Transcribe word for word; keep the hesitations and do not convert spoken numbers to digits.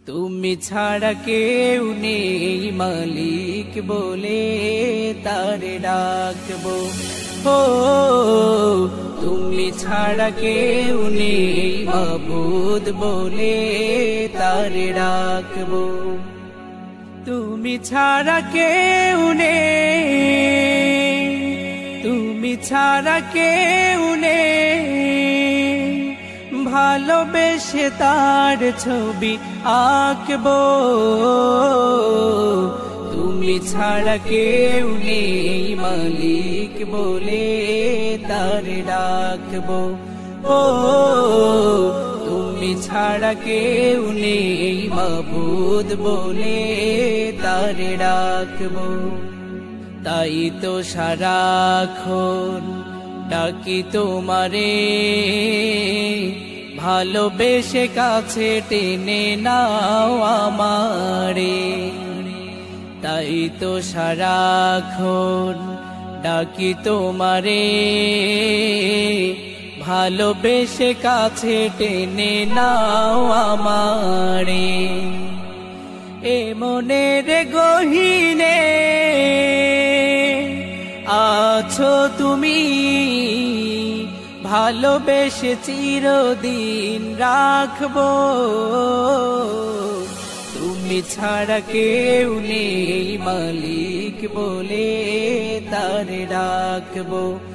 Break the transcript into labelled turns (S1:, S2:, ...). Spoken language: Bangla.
S1: তুমি ছাড়া কেউ নেই মালিক বলে তারে ডাকবো। ও তুমি ছাড়া কেউ নেই মাবুদ বলে তারে ডাকবো। তুমি ছাড়া কেউ নেই, তুমি ছাড়া কেউ নেই, ভালোবেসে তার ছবি আঁকবো। তুমি ছাড়া কেউ নেই মালিক বলে তার ডাকবো। ও তুমি ছাড়া কেউ নেই মাবুদ বলে তার ডাকবো। তাই তো সারাক্ষণ ডাকি তোমারে, ভালোবেসে কাছে টেনে নাও আমারে। তাই তো সারাক্ষণ ডাকি তোমারে, ভালোবেসে কাছে টেনে নাও আমারে। এ মনের গহীনে আছো তুমি, ভালোবেসে চিরদিন রাখবো। তুমি ছাড়া কেউ নেই মালিক বলে তারে ডাকবো।